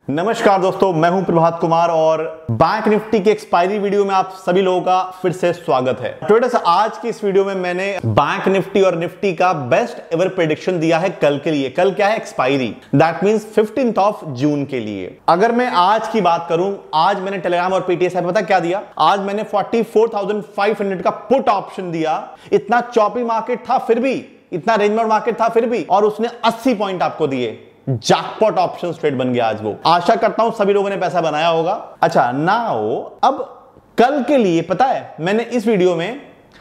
नमस्कार दोस्तों, मैं हूं प्रभात कुमार और बैंक निफ्टी के एक्सपायरी वीडियो में आप सभी लोगों का फिर से स्वागत है। ट्रेडर्स, आज की इस वीडियो में मैंने बैंक निफ्टी और निफ्टी का बेस्ट एवर प्रेडिक्शन दिया है कल के लिए। कल क्या है? Expiry, that means 15th of June के लिए। अगर मैं आज की बात करूं, आज मैंने टेलीग्राम और पीटीएस पता क्या दिया? आज मैंने 44,500 का पुट ऑप्शन दिया। इतना चॉपी मार्केट था फिर भी, इतना रेंज बाउंड मार्केट था फिर भी, और उसने 80 पॉइंट आपको दिए। जैकपॉट ऑप्शन ट्रेड बन गया आज वो। आशा करता हूं सभी लोगों ने पैसा बनाया होगा। अच्छा, नाउ अब कल के लिए पता है मैंने इस वीडियो में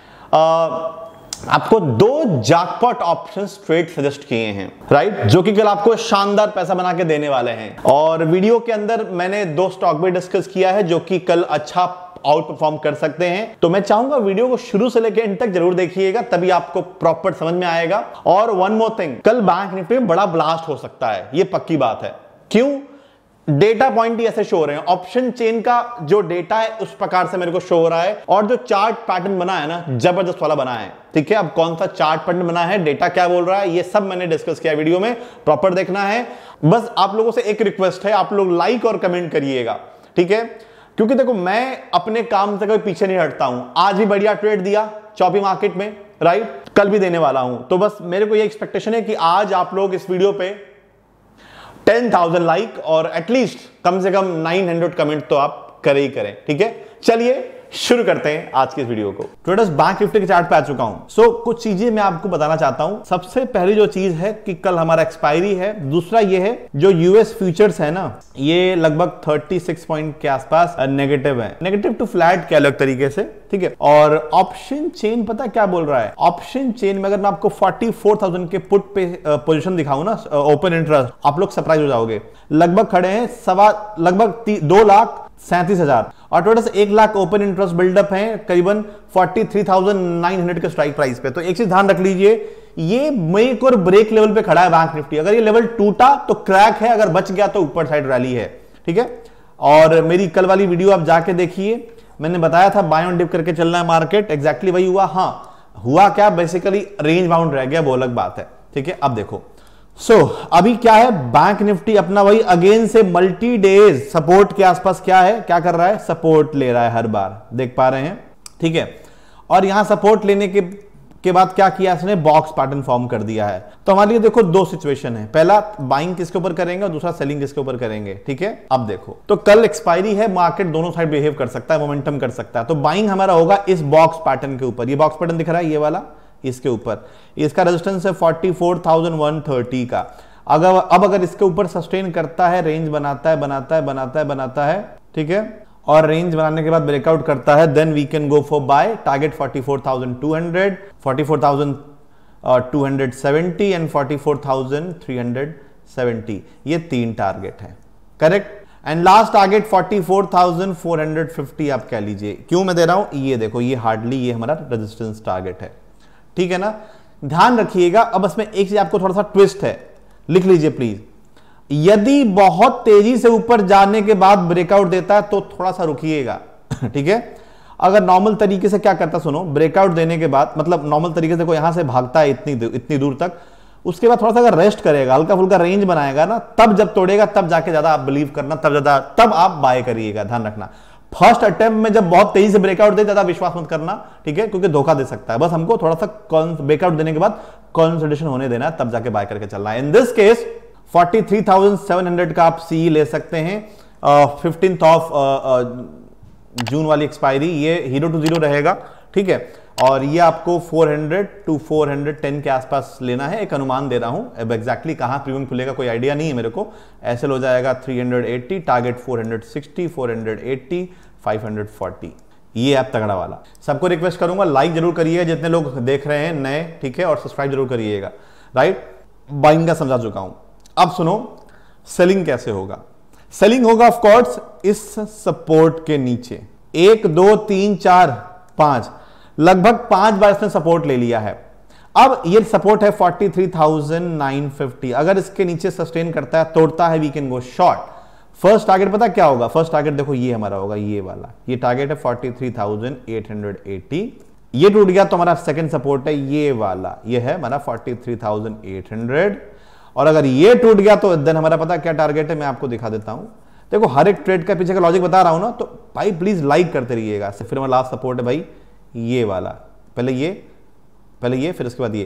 आपको 2 जैकपॉट ऑप्शन ट्रेड सजेस्ट किए हैं, राइट, जो कि कल आपको शानदार पैसा बना के देने वाले हैं। और वीडियो के अंदर मैंने 2 स्टॉक भी डिस्कस किया है जो कि कल अच्छा आउट परफॉर्म कर सकते हैं। तो मैं चाहूंगा वीडियो को शुरू से लेकर एंड तक जरूर देखिएगा, तभी आपको प्रॉपर समझ में आएगा। और वन मोर थिंग, कल बैंक निफ्टी में बड़ा ब्लास्ट हो सकता है, ये पक्की बात है। क्यों? डेटा पॉइंट ही ऐसे शो हो रहे हैं, ऑप्शन चेन का जो डेटा है उस प्रकार से मेरे को शो हो रहा है, और जो चार्ट पैटर्न बना है ना, जबरदस्त वाला बना है। ठीक है, अब कौन सा चार्ट पैटर्न बना है, डेटा क्या बोल रहा है, ये सब मैंने डिस्कस किया वीडियो में, प्रॉपर देखना है। बस आप लोगों से एक रिक्वेस्ट है, आप लोग लाइक और कमेंट करिएगा, ठीक है? क्योंकि देखो, मैं अपने काम से कोई पीछे नहीं हटता हूं। आज भी बढ़िया ट्रेड दिया चॉपी मार्केट में, राइट, कल भी देने वाला हूं। तो बस मेरे को ये एक्सपेक्टेशन है कि आज आप लोग इस वीडियो पे 10,000 लाइक और एटलीस्ट कम से कम 900 कमेंट तो आप करें ही करें, ठीक है? चलिए शुरू करते हैं आज के इस वीडियो को। ट्रेडर्स, बैंक निफ्टी के चार्ट पे आ चुका हूं। सो कुछ चीजें मैं आपको बताना चाहता हूं। सबसे पहली जो चीज है कि कल हमारा एक्सपायरी है। दूसरा ये है, जो यूएस फ्यूचर्स है ना, ये लगभग 36 पॉइंट के आसपास नेगेटिव है, नेगेटिव टू फ्लैट के अलग तरीके से, ठीक है? और ऑप्शन चेन पता क्या बोल रहा है? ऑप्शन चेन में अगर मैं आपको 44,000 के पुट पे पोजीशन दिखाऊं ना, ओपन इंटरेस्ट, आप लोग सरप्राइज हो जाओगे। लगभग खड़े हैं लगभग 2,37,000, और total 1 lakh open interest buildup है करीबन 43,900 के स्ट्राइक प्राइस पे। तो एक चीज ध्यान रख लीजिए, ये मेक और ब्रेक लेवल पे खड़ा है बैंक निफ्टी। अगर ये लेवल टूटा तो क्रैक है, अगर बच गया तो ऊपर साइड रैली है, ठीक है? और मेरी कल वाली वीडियो आप जाके देखिए, मैंने बताया था बाय ऑन डिप करके चलना है मार्केट, एग्जैक्टली वही हुआ। हाँ, हुआ क्या, बेसिकली रेंज बाउंड रह गया, वो अलग बात है, ठीक है? अब देखो, अभी क्या है, बैंक निफ्टी अपना वही अगेन से मल्टी डेज सपोर्ट के आसपास क्या है, क्या कर रहा है, सपोर्ट ले रहा है हर बार, देख पा रहे हैं, ठीक है? और यहां सपोर्ट लेने के बाद क्या किया इसने, बॉक्स पैटर्न फॉर्म कर दिया है। तो हमारे लिए देखो 2 सिचुएशन है, पहला बाइंग किसके ऊपर करेंगे और दूसरा सेलिंग किसके ऊपर करेंगे, ठीक है? अब देखो, तो कल एक्सपायरी है, मार्केट दोनों साइड बिहेव कर सकता है, मोमेंटम कर सकता है। तो बाइंग हमारा होगा इस बॉक्स पैटर्न के ऊपर। ये बॉक्स पैटर्न दिख रहा है, ये वाला, इसके ऊपर, इसका रेजिस्टेंस है 44,130 का। अगर इसके ऊपर सस्टेन करता है, रेंज बनाता है, ठीक है, और रेंज बनाने के बाद ब्रेकआउट करता है, then we can go for buy. Target 44,200, 44,270 and 44,370, ये 3 टारगेट है, करेक्ट? एंड लास्ट टारगेट 44,450 आप कह लीजिए। क्यों मैं दे रहा हूं, ये देखो, ये हार्डली ये हमारा रेजिस्टेंस टारगेट है, ठीक है ना? ध्यान रखिएगा। अब इसमें एक चीज आपको थोड़ा सा ट्विस्ट है, लिख लीजिए प्लीज। यदि बहुत तेजी से ऊपर जाने के बाद ब्रेकआउट देता है तो थोड़ा सा रुकिएगा, ठीक है? अगर नॉर्मल तरीके से क्या करता, सुनो, ब्रेकआउट देने के बाद, मतलब नॉर्मल तरीके से कोई यहां से भागता है इतनी दूर तक, उसके बाद थोड़ा सा अगर रेस्ट करेगा, हल्का फुल्का रेंज बनाएगा ना, तब जब तोड़ेगा तब जाके ज्यादा आप बिलीव करना, तब आप बाय करिएगा। ध्यान रखना, फर्स्ट अटेम्प्ट में जब बहुत तेजी से ब्रेकआउट दे, ज्यादा विश्वास मत करना, ठीक है? क्योंकि धोखा दे सकता है। बस हमको थोड़ा सा ब्रेकआउट देने के बाद कंसोलिडेशन होने देना है, तब जाके बाय करके चलना है। इन दिस केस 43,700 का आप सी ले सकते हैं। 15th ऑफ जून वाली एक्सपायरी, ये 0 to 0 रहेगा, ठीक है? और ये आपको 400 to 410 के आसपास लेना है, एक अनुमान दे रहा हूं। अब एग्जैक्टली कहां प्रीमियम खुलेगा कोई आइडिया नहीं है मेरे को। ऐसे हो जाएगा 380, टारगेट 460, 480, 540, ये ऐप तगड़ा वाला। सबको रिक्वेस्ट करूंगा लाइक जरूर करिएगा जितने लोग देख रहे हैं नए, ठीक है? और सब्सक्राइब जरूर करिएगा, राइट? बाइंग का समझा चुका हूं। अब सुनो, सेलिंग कैसे होगा? सेलिंग होगा ऑफ कोर्स इस सपोर्ट के नीचे, 1 2 3 4 5, लगभग 5 बार इसने सपोर्ट ले लिया है। अब ये सपोर्ट है 43,950, अगर इसके नीचे सस्टेन करता है, तोड़ता है, we can go short. First target पता क्या होगा? फर्स्ट टारगेट देखो, ये हमारा होगा, ये वाला, ये टारगेट है 43,880। ये टूट गया तो हमारा सेकंड सपोर्ट है ये वाला, ये है हमारा 43,800। और अगर ये टूट गया तो देन हमारा पता क्या टारगेट है, मैं आपको दिखा देता हूं। देखो हर एक ट्रेड का पीछे का लॉजिक बता रहा हूं ना, तो भाई प्लीज लाइक करते रहिएगा। फिर हमारा लास्ट सपोर्ट है भाई ये वाला, पहले ये फिर उसके बाद ये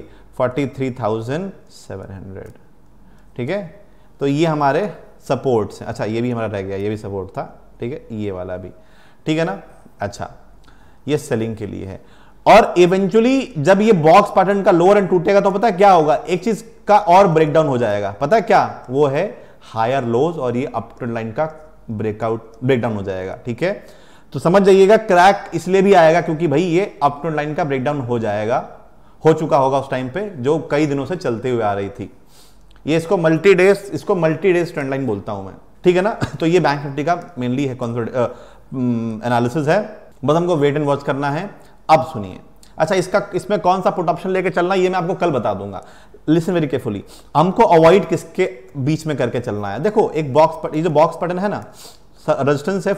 43,700, ठीक है। तो ये हमारे सपोर्ट्स हैं। अच्छा ये भी हमारा रह गया, ये भी सपोर्ट था, ठीक है, ये वाला भी, ठीक है ना। अच्छा ये सेलिंग के लिए है। और इवेंचुअली जब ये बॉक्स पैटर्न का लोअर एंड टूटेगा तो पता है क्या होगा, एक चीज का और ब्रेकडाउन हो जाएगा, पता है क्या, वो है हायर लोज और ये अप ट्रेंड लाइन का ब्रेकडाउन हो जाएगा, ठीक है। तो समझ जाइएगा क्रैक इसलिए भी आएगा क्योंकि भाई ये अप ट्रेंड लाइन का ब्रेकडाउन हो जाएगा, हो चुका होगा उस टाइम पे, जो कई दिनों से चलते हुए आ रही थी। ये इसको मल्टी डेज ट्रेंड लाइन बोलता हूं मैं, ठीक है ना। तो ये बैंक निफ्टी का मेनली है एनालिसिस है, बस हमको वेट एंड वॉच करना है। अब सुनिए, अच्छा इसमें कौन सा पुट ऑप्शन लेके चलना ये मैं आपको कल बता दूंगा। लिसन वेरी केयरफुली, हमको अवॉइड किसके बीच में करके चलना है। देखो एक बॉक्स, ये जो बॉक्स पैटर्न है ना, रेजिस्टेंस है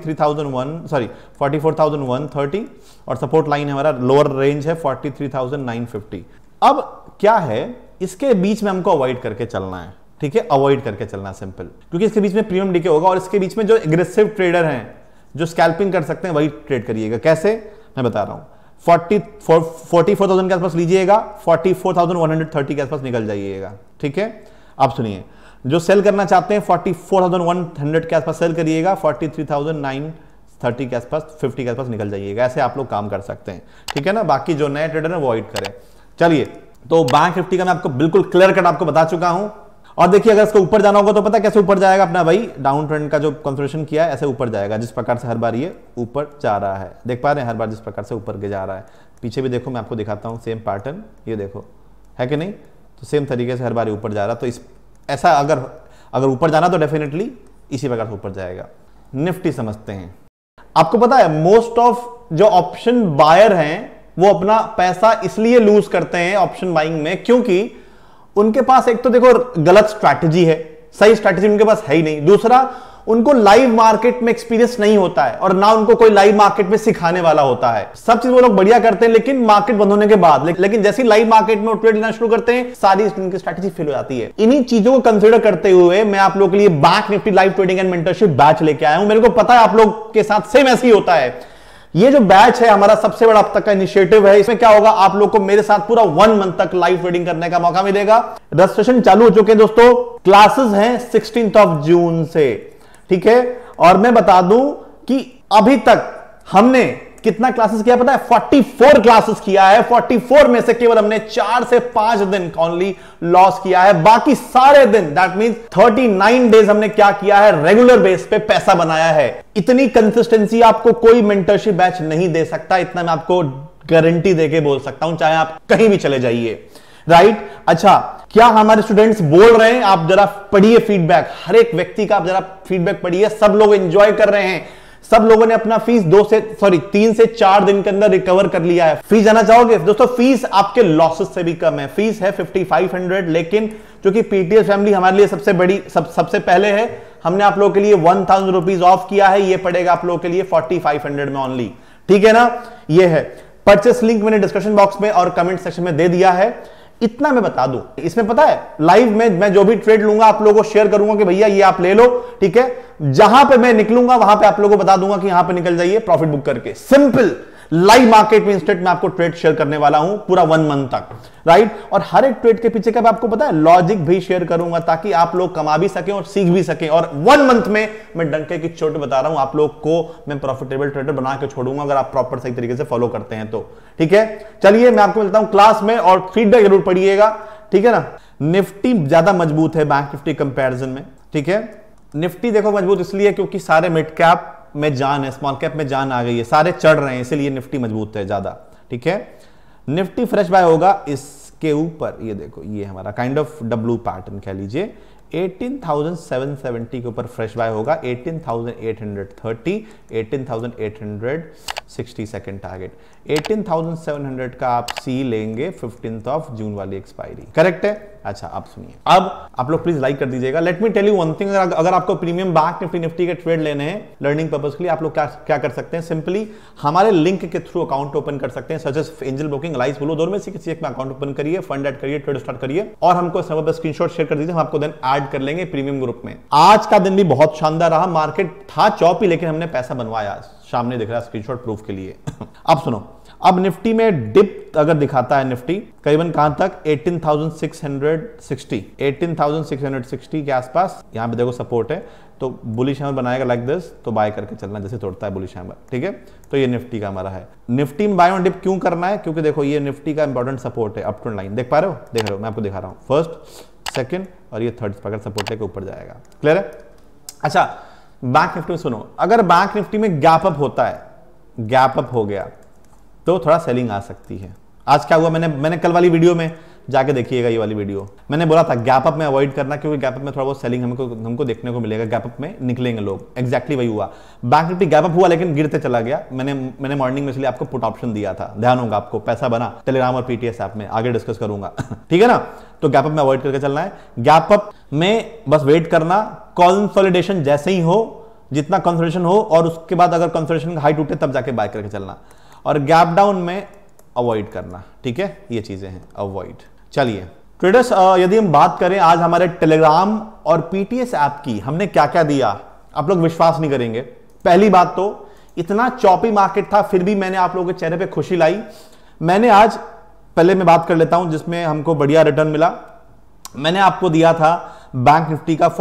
44,130 और सपोर्ट लाइन है हमारा, लोअर रेंज है 43,950। अब क्या है, इसके बीच में हमको अवॉइड करके चलना है, ठीक है, अवॉइड करके चलना सिंपल, क्योंकि इसके बीच में प्रीमियम डीके होगा और इसके बीच में जो एग्रेसिव ट्रेडर हैं जो स्कैल्पिंग कर सकते हैं वही ट्रेड करिएगा। कैसे, मैं बता रहा हूं, 44,000 के आसपास लीजिएगा, 44,130 के आसपास निकल जाइएगा, ठीक है। अब सुनिए, जो सेल करना चाहते हैं 44,100 के आसपास सेल करिएगा, 43,930 के आसपास, 50 के आसपास निकल जाइएगा। ऐसे आप लोग काम कर सकते हैं, ठीक है ना। बाकी जो नए ट्रेडर है वो अवॉइड करें। चलिए, तो बैंक निफ्टी का मैं आपको बिल्कुल क्लियर कट आपको बता चुका हूं। और देखिए अगर इसको ऊपर जाना होगा तो पता कैसे ऊपर जाएगा अपना भाई, डाउन ट्रेंड का जो कंसिडरेशन किया है ऐसे ऊपर जाएगा, जिस प्रकार से हर बार ये ऊपर जा रहा है, देख पा रहे हैं हर बार जिस प्रकार से ऊपर के जा रहा है। पीछे भी देखो, मैं आपको दिखाता हूं सेम पैटर्न, ये देखो है कि नहीं, तो सेम तरीके से हर बार ऊपर जा रहा। तो इस ऐसा अगर ऊपर जाना तो डेफिनेटली इसी प्रकार से ऊपर जाएगा। निफ्टी समझते हैं, आपको पता है मोस्ट ऑफ जो ऑप्शन बायर हैं वो अपना पैसा इसलिए लूज करते हैं ऑप्शन बाइंग में क्योंकि उनके पास एक तो देखो गलत स्ट्रैटेजी है, सही स्ट्रैटेजी उनके पास है ही नहीं, दूसरा उनको लाइव मार्केट में एक्सपीरियंस नहीं होता है और ना उनको कोई लाइव मार्केट में सिखाने वाला होता है। सब चीज वो लोग बढ़िया करते हैं लेकिन मार्केट बंद होने के बाद, लेकिन जैसे लाइव मार्केट में ट्रेड लेना शुरू करते हैं सारी उनकी स्ट्रैटेजी फेल हो जाती है। इन्हीं चीजों को कंसीडर करते हुए मैं आप लोगों के लिए bank Nifty live trading and mentorship batch लेके आया हूं। मेरे को पता है आप लोग के साथ सेम ऐसे ही होता है। ये जो बैच है हमारा सबसे बड़ा अब तक का इनिशिएटिव है। इसमें क्या होगा, आप लोग को मेरे साथ पूरा 1 मंथ तक लाइव ट्रेडिंग करने का मौका मिलेगा। रजिस्ट्रेशन चालू हो चुके हैं दोस्तों, क्लासेस हैं 16 जून से, ठीक है। और मैं बता दूं कि अभी तक हमने कितना क्लासेस किया पता है, 44 क्लासेस किया है। 44 में से केवल हमने 4 से 5 दिन ओनली लॉस किया है, बाकी सारे दिन दैट मींस 39 डेज हमने क्या किया है, रेगुलर बेस पे पैसा बनाया है। इतनी कंसिस्टेंसी आपको कोई मेंटरशिप बैच नहीं दे सकता, इतना मैं आपको गारंटी देके बोल सकता हूं, चाहे आप कहीं भी चले जाइए, राइट। अच्छा, क्या हमारे स्टूडेंट्स बोल रहे हैं, आप जरा पढ़िए फीडबैक, हर एक व्यक्ति का आप जरा फीडबैक पढ़िए। सब लोग एंजॉय कर रहे हैं, सब लोगों ने अपना फीस 3 से 4 दिन के अंदर रिकवर कर लिया है। फीस जाना चाहोगे दोस्तों, फीस आपके लॉसेस से भी कम है। फीस है 5500, लेकिन क्योंकि पीटीएस फैमिली हमारे लिए सबसे बड़ी सबसे पहले है, हमने आप लोगों के लिए 1000 रुपीज ऑफ किया है। ये पड़ेगा आप लोगों के लिए 4500 में ओनली, ठीक है ना। ये है परचेस लिंक, मैंने डिस्क्रिप्शन बॉक्स में और कमेंट सेक्शन में दे दिया है। इतना मैं बता दूं, इसमें पता है लाइव में मैं जो भी ट्रेड लूंगा आप लोगों को शेयर करूंगा कि भैया ये आप ले लो, ठीक है। जहां पे मैं निकलूंगा वहां पे आप लोगों को बता दूंगा कि यहां पे निकल जाइए प्रॉफिट बुक करके। सिंपल लाइव मार्केट में इंस्टेंट में आपको ट्रेड शेयर करने वाला हूं पूरा 1 मंथ तक, राइट। और हर एक ट्रेड के पीछे का आपको पता है लॉजिक भी शेयर करूंगा ताकि आप लोग कमा भी सकें और सीख भी सकें। और 1 मंथ में मैं डंके की चोट बता रहा हूं, आप लोग को मैं प्रॉफिटेबल ट्रेडर बना के छोड़ूंगा अगर आप प्रॉपर सही तरीके से फॉलो करते हैं तो, ठीक है। चलिए मैं आपको मिलता हूं क्लास में और फीडबैक जरूर पढ़िएगा, ठीक है ना। निफ्टी ज्यादा मजबूत है बैंक निफ्टी कंपैरिजन में, ठीक है। निफ्टी देखो मजबूत इसलिए क्योंकि सारे मिड कैप में जान है, स्मॉल कैप में जान आ गई है, सारे चढ़ रहे हैं, इसीलिए निफ्टी मजबूत है ज्यादा, ठीक है। निफ्टी फ्रेश बाय होगा इसके ऊपर, ये देखो ये हमारा काइंड ऑफ डब्ल्यू पैटर्न कह लीजिए, 18,770 के ऊपर फ्रेश बाय होगा, 18,830, 18,870 60 सेकंड टारगेट 18,700 का आप सी लेंगे 15th ऑफ जून वाली एक्सपायरी, करेक्ट है। अच्छा आप सुनिए, अब आप लोग प्लीज लाइक कर दीजिएगा। Let me tell you one thing, अगर आपको प्रीमियम बैंक निफ्टी के ट्रेड लेने हैं लर्निंग पर्पस के लिए, आप लोग क्या कर सकते हैं, सिंपली हमारे लिंक के थ्रू अकाउंट ओपन कर सकते हैं, such as Angel Broking, Alice Blue, दोनों में से किसी एक में अकाउंट ओपन करिए, फंड ऐड करिए, ट्रेड स्टार्ट करिए और हमको सर्वर पर स्क्रीनशॉट शेयर कर दीजिए, हम आपको देन ऐड कर लेंगे प्रीमियम ग्रुप में। आज का दिन भी बहुत शानदार रहा, मार्केट था चौपी लेकिन हमने पैसा बनवाया, सामने दिख रहा है स्क्रीनशॉट प्रूफ के लिए। अब सुनो, अब निफ्टी में डिप अगर दिखाता है निफ्टी करीबन कहां तक 18,660 के आसपास, यहां पे देखो सपोर्ट है, तो बुलिश हैमर बनाएगा लाइक दिस, तो बाय करके चलना जैसे तोड़ता है बुलिश हैमर, ठीक है। तो ये निफ्टी का हमारा है। निफ्टी में बाय ऑन डिप क्यों करना है, क्योंकि देखो ये निफ्टी का इंपॉर्टेंट सपोर्ट है, अप ट्रेंड लाइन देख पा रहे हो, देख रहे हो, मैं आपको दिखा रहा हूं, फर्स्ट सेकंड और ये थर्ड पकड़ सपोर्ट है के ऊपर जाएगा, क्लियर है। अच्छा बैंक निफ्टी में सुनो, अगर बैंक निफ्टी में गैप अप होता है, गैप अप हो गया तो थोड़ा सेलिंग आ सकती है। आज क्या हुआ, मैंने कल वाली वीडियो में जाके देखिएगा, ये वाली वीडियो मैंने बोला था गैप अप में अवॉइड करना, क्योंकि गैप अप में थोड़ा बहुत सेलिंग हमको देखने को मिलेगा, गैप अप में निकलेंगे लोग, एग्जैक्टली वही हुआ। बैंक निफ्टी गैप अप हुआ लेकिन गिरते चला गया। मैंने मॉर्निंग में इसलिए आपको पुट ऑप्शन दिया था, ध्यान होगा आपको, पैसा बना टेलीग्राम और पीटीएस ऐप में, आगे डिस्कस करूंगा ठीक है ना। तो गैप अप में अवॉइड करके चलना है, गैप अप में बस वेट करना, कंसोलिडेशन जैसे ही हो, जितना कंसोलिडेशन हो और उसके बाद अगर कंसोलिडेशन हाई टूटे तब जाके बाय करके चलना, और गैप डाउन में अवॉइड करना, ठीक है। ये चीजें हैं अवॉइड। चलिए ट्रेडर्स, यदि हम बात करें आज हमारे टेलीग्राम और पीटीएस ऐप की, हमने क्या क्या दिया, आप लोग विश्वास नहीं करेंगे। पहली बात तो इतना चॉपी मार्केट था फिर भी मैंने आप लोगों के चेहरे पे खुशी लाई। मैंने आज, पहले मैं बात कर लेता हूं जिसमें हमको बढ़िया रिटर्न मिला। मैंने आपको दिया था बैंक निफ्टी का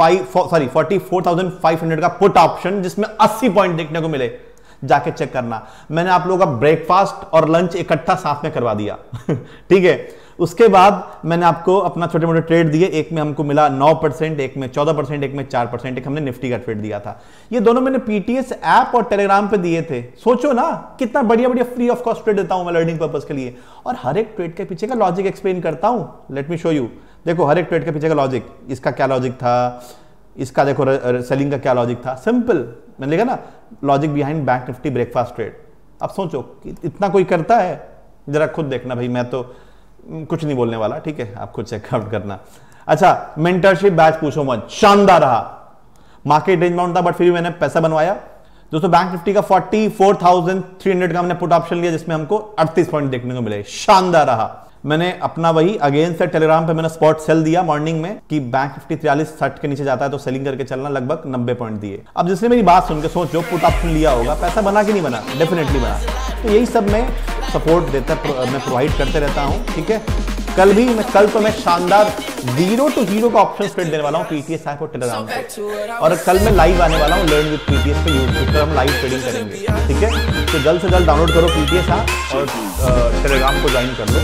44,500 का पुट ऑप्शन जिसमें 80 पॉइंट देखने को मिले, जाके चेक करना। मैंने आप लोगों का ब्रेकफास्ट और लंच इकट्ठा साथ में करवा दिया ठीक है। उसके बाद मैंने आपको अपना छोटे मोटे ट्रेड दिए, एक में हमको मिला 9%, एक में 14%, एक में 4%, एक हमने निफ्टी का ट्रेड दिया था। ये दोनों मैंने पीटीएस ऐप और टेलीग्राम पे दिए थे। सोचो ना कितना बढ़िया बढ़िया फ्री ऑफ कॉस्ट ट्रेड देता हूं मैं लर्निंग पर्पस के लिए, और हर एक ट्रेड के पीछे का लॉजिक एक्सप्लेन करता हूं। लेट मी शो यू, देखो हर एक ट्रेड के पीछे का लॉजिक, इसका क्या लॉजिक था, इसका देखो सेलिंग का क्या लॉजिक था, सिंपल मैंने लिखा ना, logic behind bank Nifty breakfast trade. अब सोचो इतना कोई करता है, जरा खुद देखना भाई, मैं तो कुछ नहीं बोलने वाला, ठीक है, आप खुद चेकआउट करना। अच्छा मेंटरशिप बैच पूछो मत, शानदार रहा, मार्केट रेंज बाउंड था बट फिर भी मैंने पैसा बनवाया। दोस्तों बैंक निफ्टी का 44,300 का हमने पुट ऑप्शन लिया जिसमें हमको 38 पॉइंट देखने को मिले, शानदार रहा। मैंने अपना वही अगेन से टेलीग्राम पे मैंने स्पॉट सेल दिया मॉर्निंग में कि बैंक निफ्टी 43-60 के नीचे जाता है तो सेलिंग करके चलना, लगभग 90 पॉइंट दिए। अब जिसने मेरी बात सुन के सोचो पुट ऑप्शन लिया होगा, पैसा बना कि नहीं बना, डेफिनेटली बना। तो यही सब मैं सपोर्ट देता, मैं प्रोवाइड करते रहता हूं, ठीक है। कल तो मैं शानदार 0 to 0 का ऑप्शन ट्रेड देने वाला हूं पीटीएस ऐप और टेलीग्राम पे, और कल मैं लाइव आने वाला हूं लर्न विद पीटीएस पे यूट्यूब पर, हम लाइव ट्रेडिंग करेंगे, ठीक है। तो जल्द से जल्द डाउनलोड करो पीटीएस ऐप और टेलीग्राम को ज्वाइन कर लो।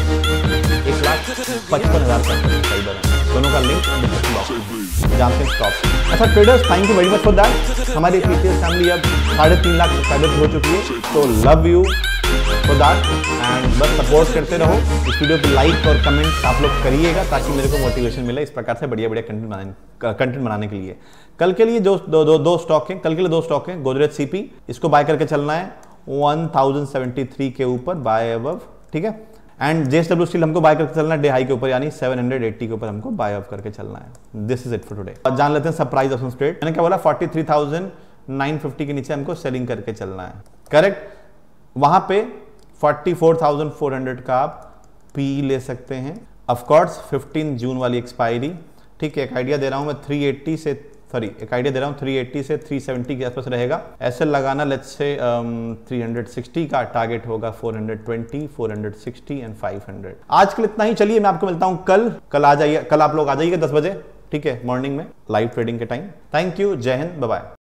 1,55,000 सब्सक्राइबर है, दोनों का लिंक डिस्क्रिप्शन बॉक्स में, जानते हैं स्टॉक। अच्छा traders, thank you very much for that. हमारी पीटीएस फैमिली अब 3.5 लाख सब्सक्राइबर हो चुकी है, तो love you for that and बस सपोर्ट करते रहो। इस वीडियो पे लाइक और कमेंट आप लोग करिएगा ताकि मेरे को मोटिवेशन मिले इस प्रकार से बढ़िया बढ़िया कंटेंट बनाने के लिए। कल के लिए दो स्टॉक हैं, कल के लिए 2 स्टॉक हैं। गोदरेज सीपी, इसको बाय करके चलना है 1073 के ऊपर, बाय अबव, ठीक है। एंड जेएसडब्ल्यू स्टील हमको बाय करके चलना है डे हाई के ऊपर, यानी 780 के ऊपर हमको बाय ऑफ करके चलना है। This is it for today. जान लेते हैं सरप्राइज ऑप्शन ट्रेड। मैंने क्या बोला, 43,950 के नीचे हमको सेलिंग करके चलना है, करेक्ट। वहां पे 44,400 का आप पी ले सकते हैं, ऑफ कोर्स 15 जून वाली एक्सपायरी, ठीक है। एक आइडिया दे रहा हूं मैं 380 से 370 के आसपास रहेगा, ऐसे लगाना। लेट्स से 360 का टारगेट होगा, 420, 460 एंड 500। आज के लिए इतना ही, चलिए मैं आपको मिलता हूं कल आ जाइए, कल आप लोग आ जाइए 10 बजे, ठीक है, मॉर्निंग में लाइव ट्रेडिंग के टाइम। थैंक यू, जय हिंद, बाय बाय।